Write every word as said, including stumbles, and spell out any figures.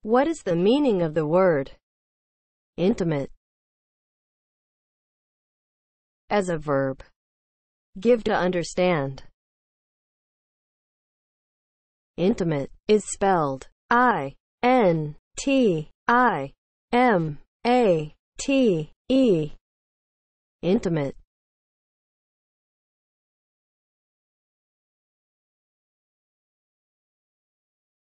What is the meaning of the word intimate as a verb? Give to understand. Intimate is spelled I N T I M A T E. Intimate.